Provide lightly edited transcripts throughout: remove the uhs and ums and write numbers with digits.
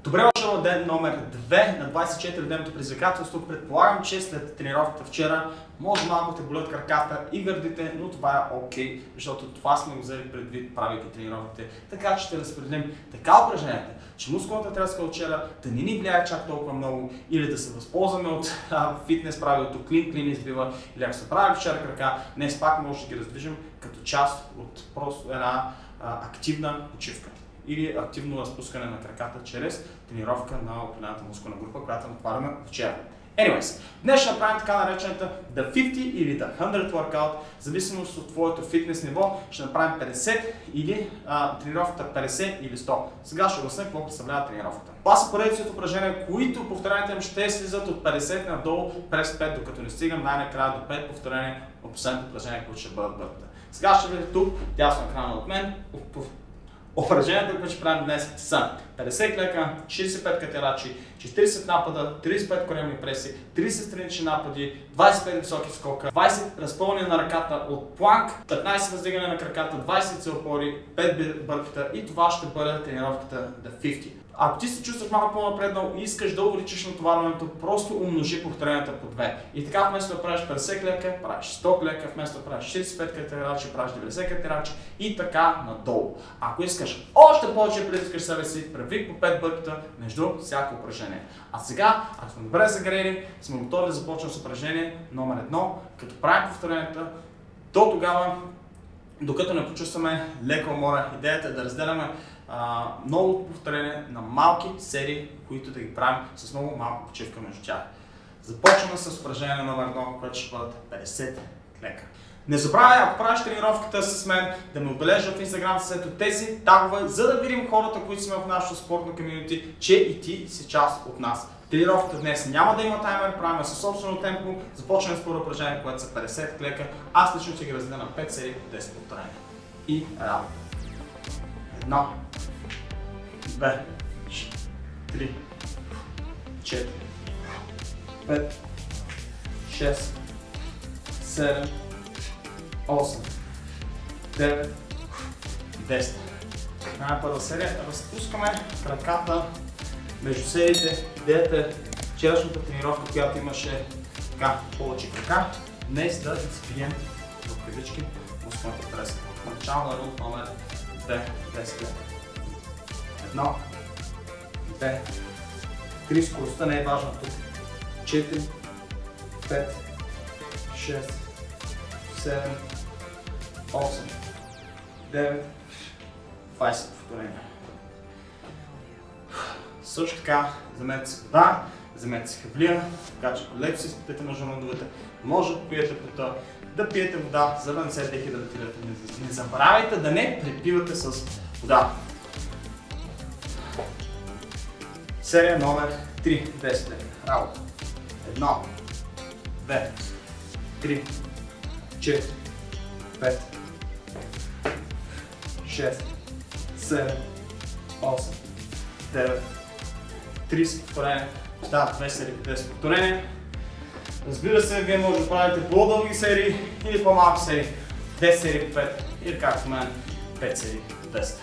Добре дошъл на ден номер 2 на 24-дневното предизвикателство. Предполагам, че след тренировката вчера може малко те болят краката и гърдите, но това е окей, защото това сме го взели предвид, правейки тренировките. Така че ще разпределим така упражненията, че мускулната треска от вчера да не ни влияе чак толкова много или да се възползваме от фитнес правилото клин избива, или ако се прави вчера крака, днес пак може да ги раздвижим като част от просто една активна почивка или активно разпускане на краката чрез тренировка на определената мускулна група, която натваряме вчера. Anyways, днес ще направим така наречената The 50 или The 100 workout, в зависимост от твоето фитнес ниво. Ще направим 50 или тренировката 50 или 100. Сега ще обясня какво представлява тренировката. Това са поредици от упражнения, които повторенията им ще слизат от 50 надолу през 5, докато не стигам най-накрая до 5 повторения от последното упражнение, които ще бъдат бърката. Сега ще видите тук, дясно екрана от мен. Упражненията, които ще правим днес са 50 клека, 65 катерачи, 40 напада, 35 коремни преси, 30 странични напади, 25 високи скока, 20 разпълване на ръката от планк, 15 въздигане на краката, 20 целопори, 5 бърката и това ще бъде тренировката The 50. Ако ти се чувстваш малко по-напреднал и искаш да увеличиш натоварването, просто умножи повторенията по 2. И така вместо да правиш 50 клека, правиш 100 клека, вместо да правиш 45 катерачи, правиш 90 катерачи и така надолу. Ако искаш още повече да притискаш себе си, прави по 5 бърката между всяко упражнение. А сега, ако сме добре загрели, сме готови да започнем с упражнение номер 1, като правим повторенията до тогава, докато не почувстваме лека умора. Идеята е да разделяме много повторения на малки серии, които да ги правим с много малко почивка между тях. Започваме с упражнение номер 1, което ще бъдат 50 клека. Не забравяй, ако правиш тренировката с мен, да ме отбележиш в Instagram след тези тагове, за да видим хората, които сме в нашото спортно комюнити, че и ти си част от нас. Тренировката днес няма да има таймер, правим със собствено темпо. Започваме с първо упражнение, което са 50 клека. Аз лично ще ги разделя на 5 серии по 10 повторения. И работа. 1, 2, 3, 4, 5, 6, 7, 8, 9, 10. На първа серия разпускаме краката между сериите. Идеята е вчерашната тренировка, която имаше така повече крака, днес да избием в кавички мускулната треска. Начало на рунд номер 2, 10 клека. 1, 2, 3, скоростта не е важна тук. 4, 5, 6, 7, 8, 9, 20 повторения. Също така, вземете си вода, вземете си хавлия, така че леко си изпитайте между рундовете. Може да пиете пота, да пиете вода, за да не се дехидратирате. Не забравяйте да не препивате с вода. Серия номер 3, 10 лека. Работа. 1, 2, 3, 4, 5, 6, 7, 8, 9, 30 повторения. Стават 2 серии по 10 повторения. Разбира се, вие може да правите по-дълги серии или по-малки серии. 10 серии по 5 или както мен 5 серии по 10.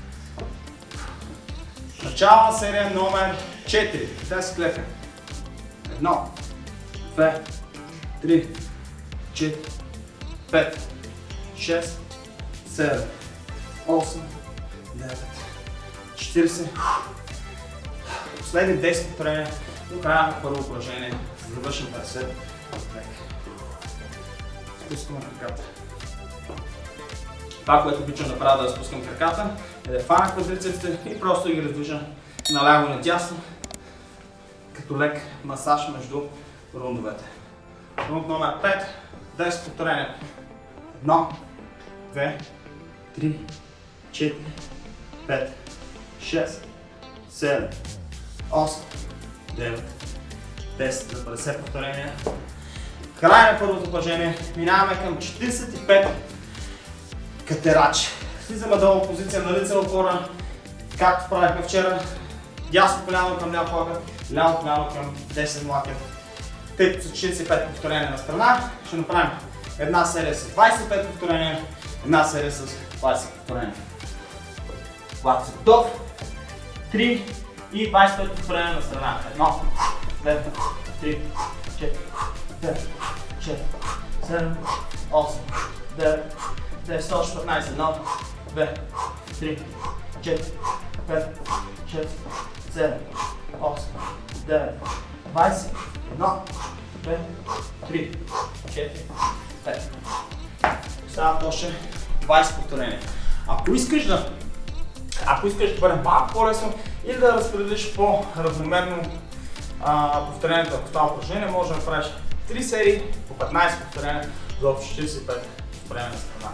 Начална серия номер 4, 10 клека. 1, 2, 3, 4, 5, 6, 7, 8, 9, 40. Последни 10 повторения до края на първо упражнение. За да вършим 50 клека. Спускаме краката. Това, което обичам да правя да разпускам краката, е да фана квадрицепсите и просто ги раздвижа наляво и надясно, като лек масаж между рундовете. Рунд номер 5, 10 повторения. 1, 2, 3, 4, 5, 6, 7, 8, 9, 10 за 50 повторения. Край на първото упражнение, минаваме към 45 катерачи. Слизаме долу в позиция на лицева опора, както правихме вчера. Дясно коляно към ляво лакът, ляво коляно към десен лакът. Тъй като са 45 повторения на страна, ще направим една серия с 25 повторения, една серия с 20 повторения. Когато си готов, 3, И 25 повторения на страна. 1, 2, 3, 4, 5, 6, 7, 8, 9, 10, още 15. 1, 2, 3, 4, 5, 6, 7, 8, 9, 20. 1, 2, 3, 4, 5. Остават още 20 повторения. Ако искаш да бъде малко по-лесно или да разпределиш по-равномерно повторението в това упражнение, може да направиш 3 серии по 15 повторения за общо 45 повторения на страна.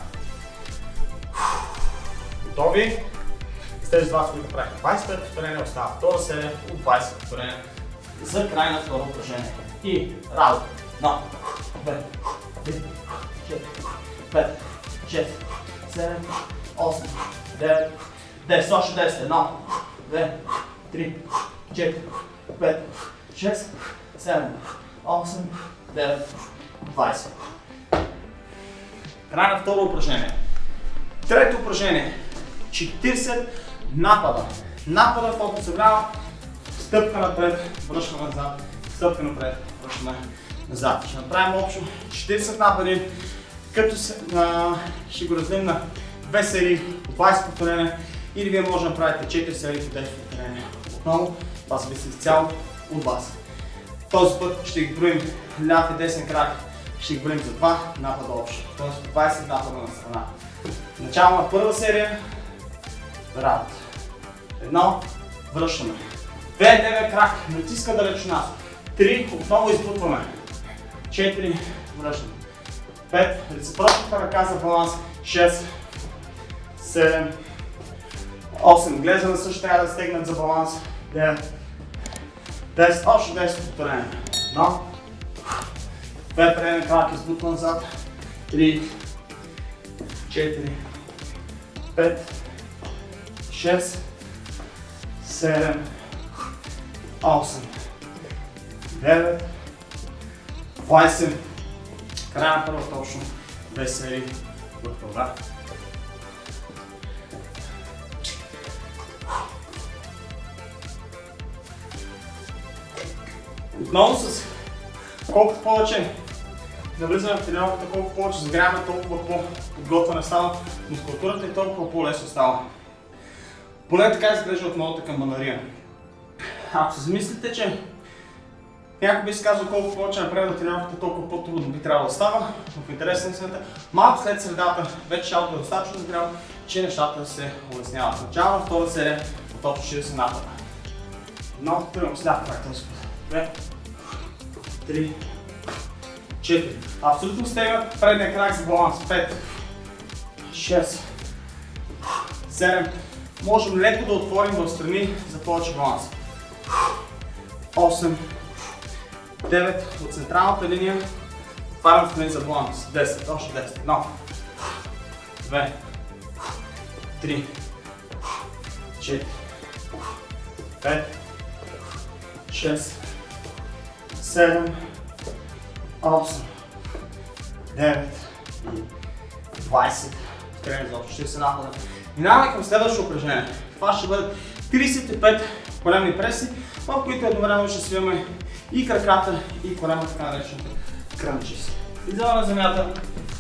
Готови? С тези два, които правих 25 повторения, остава втора серия от 20 повторения за край на второ упражнение. И работа. 1, 2, 3, 4, 5, 6, 7, 8, 9, 10, още 10, 1, 2, 3, 4, 5, 6, 7, 8, 9, 20. Край на второ упражнение. Трето упражнение. 40 напада. Напада, който представлява стъпка напред, връщаме назад, стъпка напред, връщаме назад. Ще направим общо 40 напади, като ще го разделим на 2 серии по 20 повторения или вие може да направите 4 серии по 10 повторения. Отново, това зависи изцяло от вас. Този път ще ги броим ляв и десен крак, ще ги броим за 2 напада общо, т.е. 20 напада на страна. Начало на първа серия, работа. 1, връщаме. 2, левия крак, натиска далеч от нас. 3, отново избутваме. 4, връщаме. 5, реципрочната ръка за баланс. 6, 7, 8, глезена също трябва да стегнат за баланс. 9, 10, още 10 повторения. 1, 2, преден крак, избутва назад. 3, 4, 5, 6, 7, 8, 9, 20. Края на първата общо 2 серии в това. Отново с колкото повече навлизаме в тренировката, колко повече загряваме, толкова по-подготвена става мускулатурата и толкова по-лесно става. Поне така изглежда от моята камбанария. Ако се замислите, че някой би си казал колко повече напред на тренировката, толкова по-трудно би трябвало да става, в интерес на истината, малко след средата вече тялото е достатъчно зряло, че нещата се улесняват. В начало на втора серия от общо 40 напада. 1, тръгвам с ляв крак този път. 2, 3, 4. Абсолютно стегнат предния крак за баланс. 5, 6, 7. Можем леко да отворим в страни за повече баланс. 8, 9 от централната линия. Отварям страни за баланс. 10, още 10. 1, 2, 3, 4, 5, 6, 7, 8, 9 и 20. Тренер за общо 40 напада. Минаваме към следващото упражнение. Това ще бъдат 35 коленни преси, в които едновременно ще свиваме и краката, и колена, така наречените крънчис. Излизаме на земята.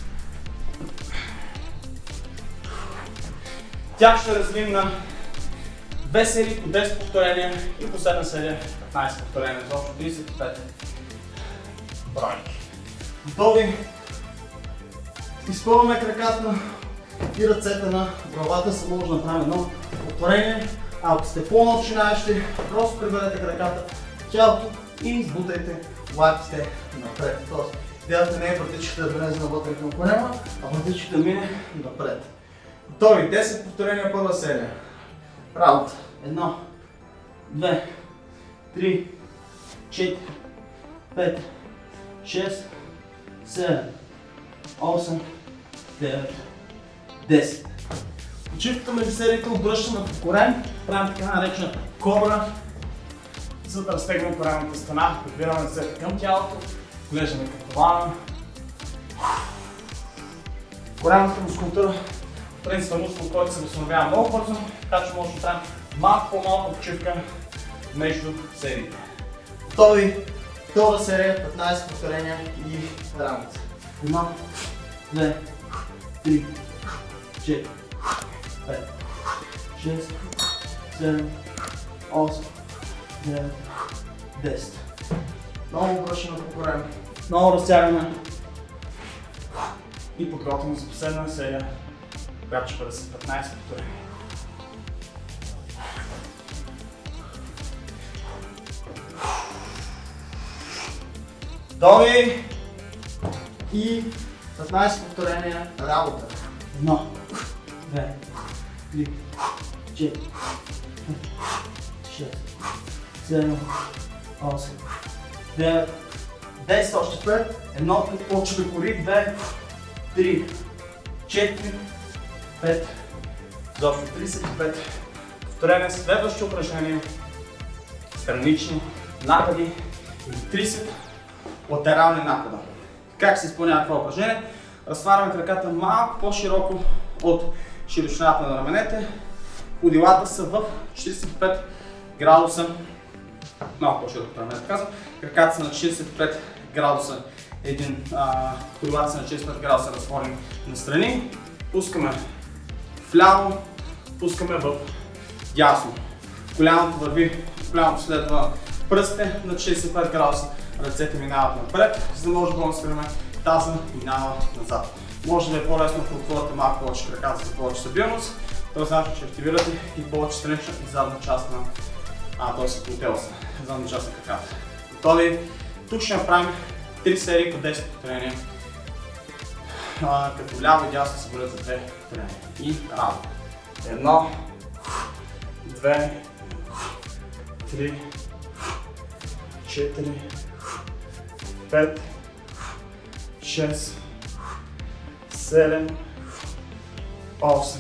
Тях ще разделим на 2 серии по 10 повторения и последна серия 15 повторения, за общо 35 бройки. Готови? Изпълваме краката и ръцете на главата, се може да направим едно повторение. Ако сте по-начинаещи, просто приберете краката в тялото и избутайте лактите напред. Тоест, идеята не е вратичката да влезе навътре към корема, а вратичката мине напред. Готови, 10 повторения първа серия. Работа. 1, 2, 3, 4, 5, 6, 7, 8, 9, 10. Почивката между сериите обръщаме по корем, правим така наречена кобра, за да разтегнем коремната страна, прибираме се към тялото, глеждаме към колана. Коремната мускулатура, принципът мускул, който се възстановява много бързо, така че може да правим малко по-малка почивка, между сериите. Готови? Втора серия, 15 повторения и рамица. 1, 2, 3, 4, 5, 6, 7, 8, 9, 10. Много връщане по време, много разтягане и подготвяме за последна серия, която ще бъде с 15 повторения. Готови и 15 повторения работа. 1, 2, 3, 4, 6, 7, 8, 9, 10, още 5, едно почва да кори, 2, 3, 4, 5, изобщо 35 повторения. Следващо упражнение, странични напади или 30 латерални напада. Как се изпълнява това упражнение? Разтваряме краката малко по-широко от широчината на раменете. Ходилата са в 45 градуса, малко по-широко от раменете казвам. Краката са на 45 градуса, ходилата са на 45 градуса разтворени настрани. Пускаме вляво, пускаме в дясно. Коляното върви, коляното следва пръстите на 65 градуса. Ръцете минават напред, за да може да балансираме, таза минава назад. Може да е по-лесно, ако отворите малко повече краката за повече стабилност. Това значи, че активирате и повече странична и задна част на задна част на краката. Готови? Тук ще направим 3 серии по 10 повторения, като ляво и дясно се борят за 2 повторения. И работа. 1, 2, 3, 4, 5, 6, 7, 8,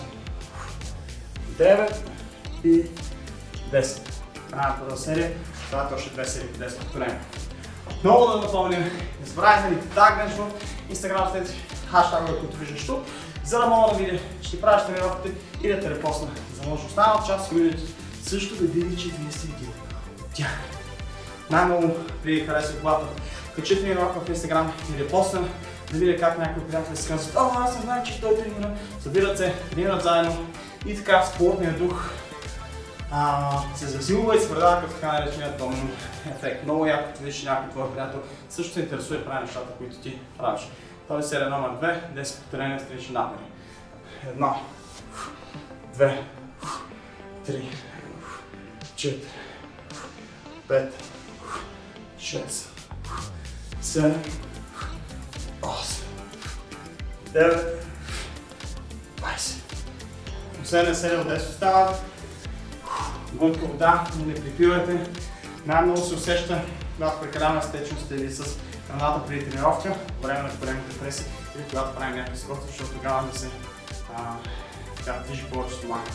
9 и 10. Първа серия, това е още 2 серии по 10 повторения. Много да напомня, не забравяйте да ни тагнеш в Instagram след хаштагове, които виждаш тук, за да мога да видя, че ти правиш тренировките и да те репостна, за да може останал част от видеото също да види, че вие сте един от тях. Най-много ви харесва, когато качи тренировка в Instagram и репостна, да видя как някои приятели се казват: "О, аз не знам, че той тренира", събират се, тренират заедно и така в спортния дух се засилва и се предава като така нареченият домино ефект. Много яко, като видиш, че някой твой приятел също се интересува и прави нещата, които ти правиш. Това е серия номер 2, 10 повторения странични напади. 1, 2, 3, 4, 5, 6, 7, 8, 9, 20. Последна серия от 10 остават. Глътка вода, не припивайте. Най-много се усеща, когато прекаляваме с течност или с храната преди тренировка, по време на големите преси или когато правим някакви скоти, защото тогава да се движи повече стомаха.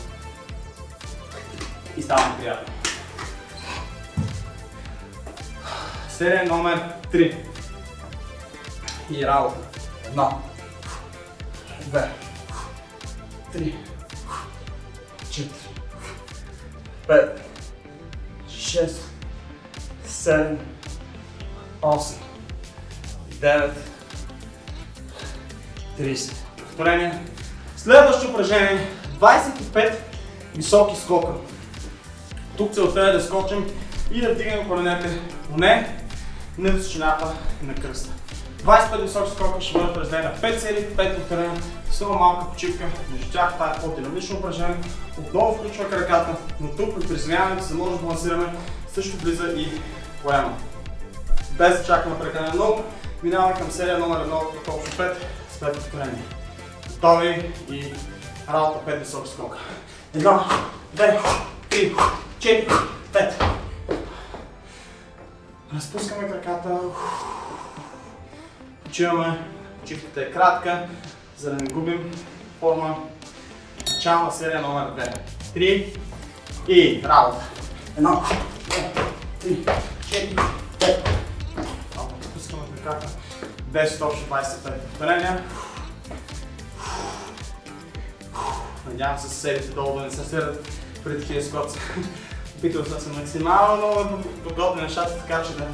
И става приятно. Серия номер 3. И работа. 1, 2, 3, 4, 5, 6, 7, 8, 9, 30. Повторение. Следващо упражнение. 25 високи скока. Тук целта е да скочим и да вдигнем коленете поне на височината на кръста. 25 високи скока ще бъдат разделени на 5 серии, 5 повторения, с много малка почивка. Между тях това е по-динамично упражнение. Отново включва краката, но тук при приземяването, за да може да балансираме, също влиза и поема. Без да чакаме прекалено много, минаваме към серия номер 1 от общо 5 с 5 повторения. Готови и работа 5 високи скока. 1, 2, 3, 4, 5. Разпускаме краката. Почиваме. Почивката е кратка, за да не губим форма. Начална серия номер 2. 3 и работа. 1, 2, 3, 4, 5. Разпускаме краката. 10 общо 25 повторения. Надявам се съседите долу да не се следят при такива скоци. Опитвал съм се максимално да подготвя нещата, така че да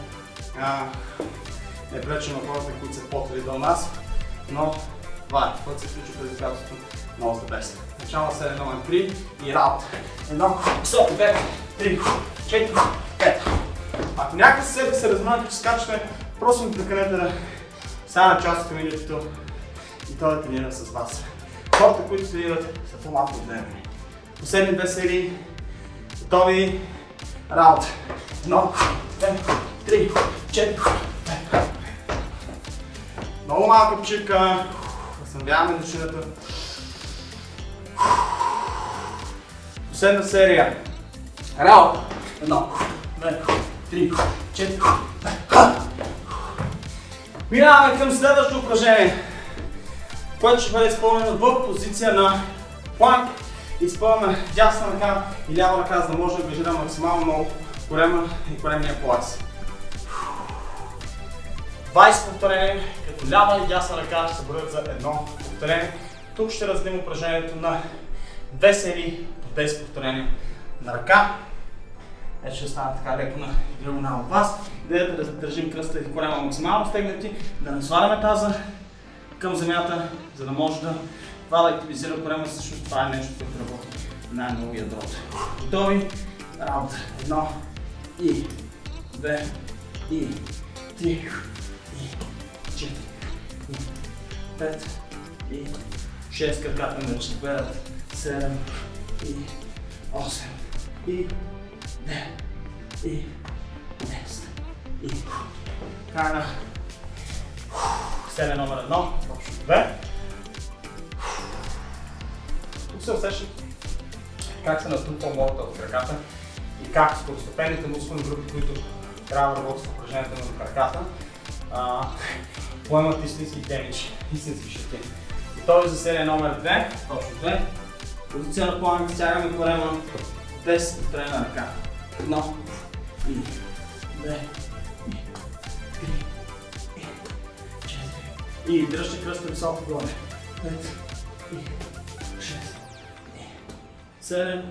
не пречим на хората, които са по-тали до нас. Но това е, което се случва предизвикателството на All the Best. Начало серия номер 3 и раут. 1, високи, 2, 3, 4, 5. Ако някакъв се разминавате, че скачате, просто ми прекънете да стана част от комьюнитито и той да тренира с вас. Хората, които тренират, са по-малко от дневни. Последни 2 серии, готови, раут. 1, 2, 3, 4, 5. Много малка почивка, възстановяваме дишането. Последна серия. Раут. 1, 2, 3, 4, 5. Минаваме към следващото упражнение, което ще бъде изпълнено в позиция на планк. Изпълняме дясна ръка и лява ръка, за да може да ангажираме максимално много корема и коремния пояс. 20 повторения, като лява и дясна ръка ще се борят за едно повторение. Тук ще разделим упражнението на 2 серии по 10 повторения на ръка. Ето ще стане така леко на диагонал от вас. Да държим кръста и корема максимално стегнати, да не сваляме таза към земята, за да може това да активизира корема. Всъщност това е нещо, което работи най-много ядрото. Готови? Раут. 1 и 2 и 3 и 4 и 5 и 6. Краката ме ще бъдат 7 и 8 и 9 и 10 и край на серия номер 1, точно 2. Тук се усещат как се натрупва мората в краката и как второстепенните мускулни групи, които трябва да работят в упражнението на краката, поемат истински темич, истински щети. Готови за серия номер 2, точно 2. Позиция на планк, стягаме корема, 10 повторения на ръка. 1 и 2 и 3 и 4 и дръжте кръста високо горе. 5 и 6 и 7,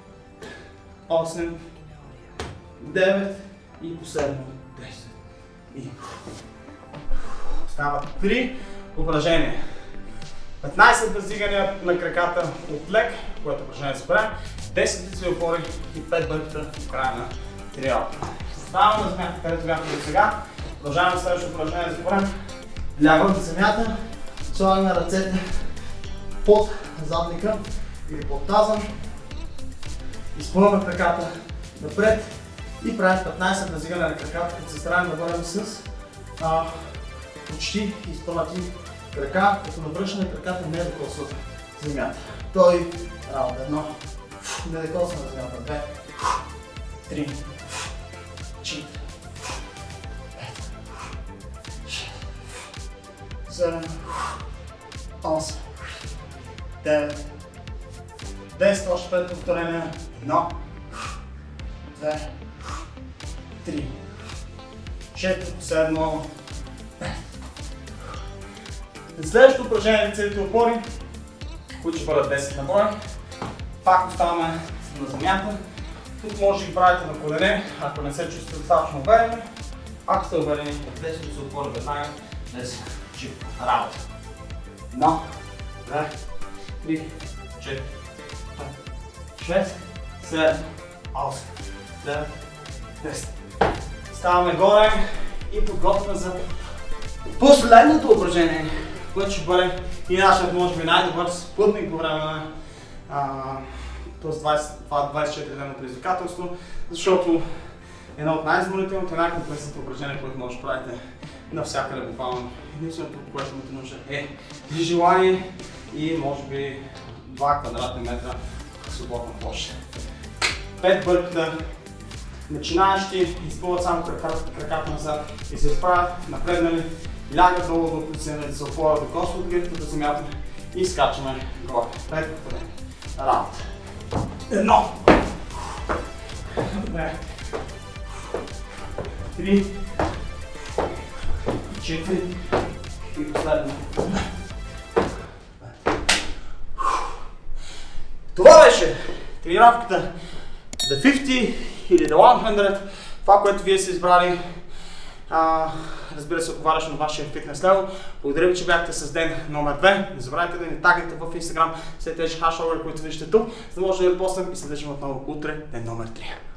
8, 9 и последно 10 и стават 3 упражнения. 15 въздигания на краката от лег, което упражнение се прави, 10 лицеви опори и 5 бърката в края на тренировката. Оставаме на земята, където бяхме до сега. Продължаваме следващото упражнение за корем. Лягаме на земята, слагаме ръцете под задника или под таза. Изпълваме краката напред и правим 15 въздигания на краката, като се стараем да бъдем с почти изпълнати крака, като навръщане краката не докосват земята. Той раут 1, не докосваме земята, 2, 3, 4, 5, 6, 7, 8, 9, 10, още 5 повторения, 1, 2, 3, 4, последно, 5. Следващото упражнение на лицевите опори, които ще бъдат 10 на брой. Пак оставаме на земята. Тук може да ги правите на колене, ако не се чувствате достатъчно уверени. Ако сте уверени, 10 се опори веднага, 10 чип работа. 1, 2, 3, 4, 5, 6, 7, 8, 9, 10. Ставаме горе и подготвяме за последното упражнение, което ще бъде и нашият, може би, най-добър спътник по време на това 24-дневно предизвикателство, защото едно от най-изморителните, най-комплексните упражнения, които може да правите навсякъде буквално. Единственото, което имате нужда е желание и може би 2 квадратни метра свободна площ. 5 бърката. Начинаещи изпълват само краката назад и се изправят, напреднали, лягат долу до позицията, да се опорят до косвото гирката земята и скачаме горе. 5 повторения. Раут. 1, 2, 3, 4 и последно. Това беше тренировката The 50 или The 100, това, което вие сте избрали, разбира се, отговаряше на вашия фитнес левел. Благодаря ви, че бяхте с ден номер 2. Не забравяйте да ни тагнете в Instagram след тези хашове, които виждате тук, за да може да ви постам и се виждаме отново утре, ден номер 3.